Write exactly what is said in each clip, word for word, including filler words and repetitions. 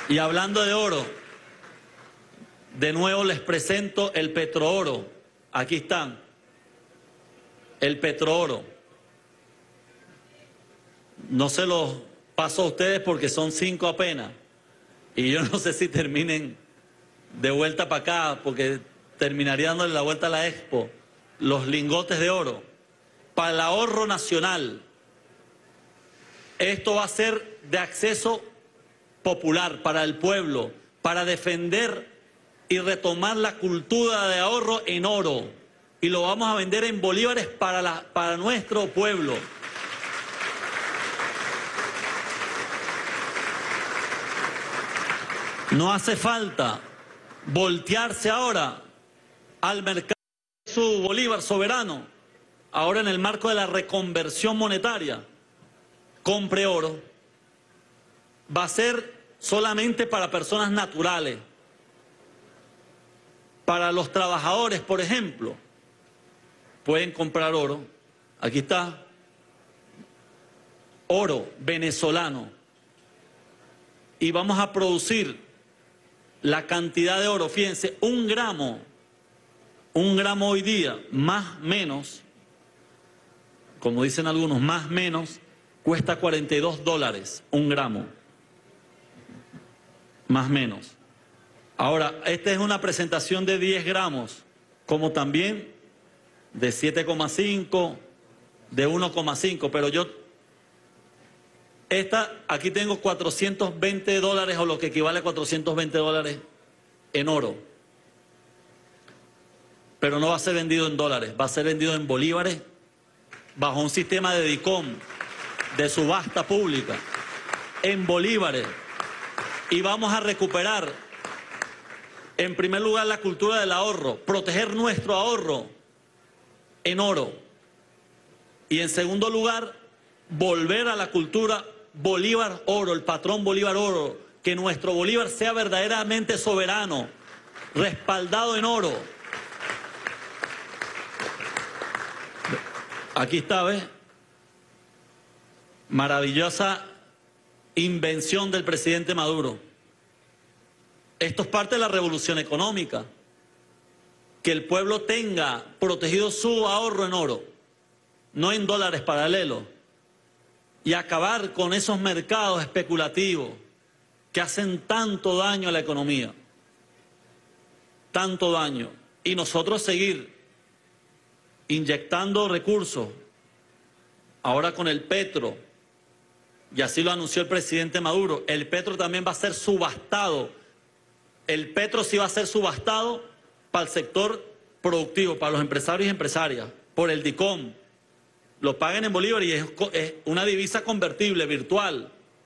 Y hablando de oro, de nuevo les presento el petrooro. Aquí están. El petrooro. No se los paso a ustedes porque son cinco apenas. Y yo no sé si terminen de vuelta para acá, porque terminaría dándole la vuelta a la expo. Los lingotes de oro. Para el ahorro nacional. Esto va a ser de acceso popular para el pueblo, para defender y retomar la cultura de ahorro en oro. Y lo vamos a vender en bolívares para, la, para nuestro pueblo. No hace falta voltearse ahora al mercado de su bolívar soberano, ahora en el marco de la reconversión monetaria. Compre oro. Va a ser solamente para personas naturales. Para los trabajadores, por ejemplo, pueden comprar oro. Aquí está. Oro venezolano. Y vamos a producir la cantidad de oro. Fíjense, un gramo, un gramo hoy día, más menos, como dicen algunos, más menos, cuesta cuarenta y dos dólares, un gramo. Más menos. Ahora, esta es una presentación de diez gramos, como también de siete coma cinco, de uno coma cinco, pero yo, esta, aquí tengo cuatrocientos veinte dólares o lo que equivale a cuatrocientos veinte dólares en oro. Pero no va a ser vendido en dólares, va a ser vendido en bolívares, bajo un sistema de DICOM, de subasta pública, en bolívares. Y vamos a recuperar, en primer lugar, la cultura del ahorro, proteger nuestro ahorro en oro. Y en segundo lugar, volver a la cultura Bolívar Oro, el patrón Bolívar Oro, que nuestro Bolívar sea verdaderamente soberano, respaldado en oro. Aquí está, ¿ves? Maravillosa invención del presidente Maduro. Esto es parte de la revolución económica. Que el pueblo tenga protegido su ahorro en oro, no en dólares paralelos. Y acabar con esos mercados especulativos que hacen tanto daño a la economía. Tanto daño. Y nosotros seguir inyectando recursos, ahora con el petro, y así lo anunció el presidente Maduro. El petro también va a ser subastado. El petro sí va a ser subastado para el sector productivo, para los empresarios y empresarias, por el DICOM. Lo pagan en bolívar y es, es una divisa convertible, virtual.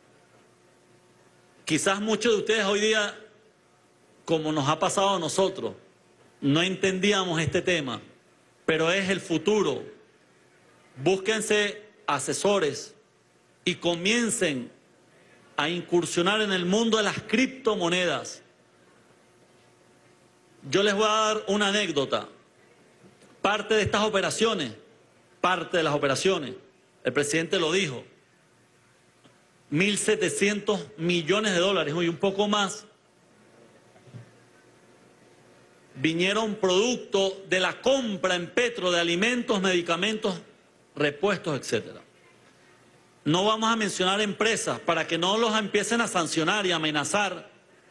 Quizás muchos de ustedes hoy día, como nos ha pasado a nosotros, no entendíamos este tema, pero es el futuro. Búsquense asesores y comiencen a incursionar en el mundo de las criptomonedas. Yo les voy a dar una anécdota. Parte de estas operaciones, parte de las operaciones, el presidente lo dijo, mil setecientos millones de dólares y un poco más, vinieron producto de la compra en petro de alimentos, medicamentos, repuestos, etcétera. No vamos a mencionar empresas para que no los empiecen a sancionar y amenazar,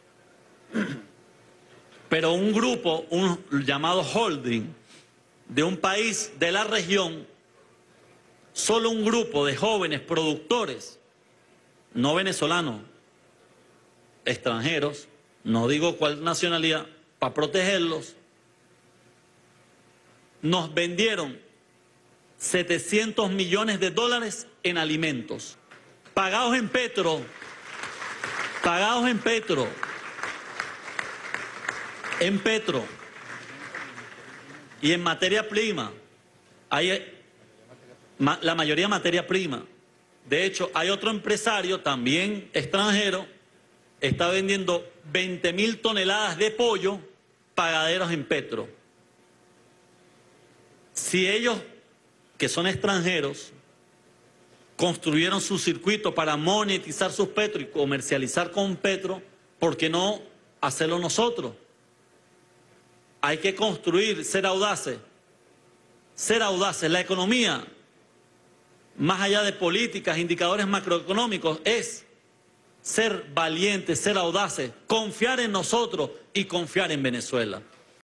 pero un grupo, un llamado holding, de un país de la región, solo un grupo de jóvenes productores, no venezolanos, extranjeros, no digo cuál nacionalidad, para protegerlos, nos vendieron setecientos millones de dólares en alimentos, pagados en petro, pagados en petro, en petro y en materia prima. Hay la mayoría materia prima. De hecho, hay otro empresario, también extranjero, está vendiendo veinte mil toneladas de pollo pagaderos en petro. Si ellos, que son extranjeros, construyeron su circuito para monetizar sus petro y comercializar con petro, ¿por qué no hacerlo nosotros? Hay que construir, ser audaces. Ser audaces. La economía, más allá de políticas, indicadores macroeconómicos, es ser valientes, ser audaces, confiar en nosotros y confiar en Venezuela.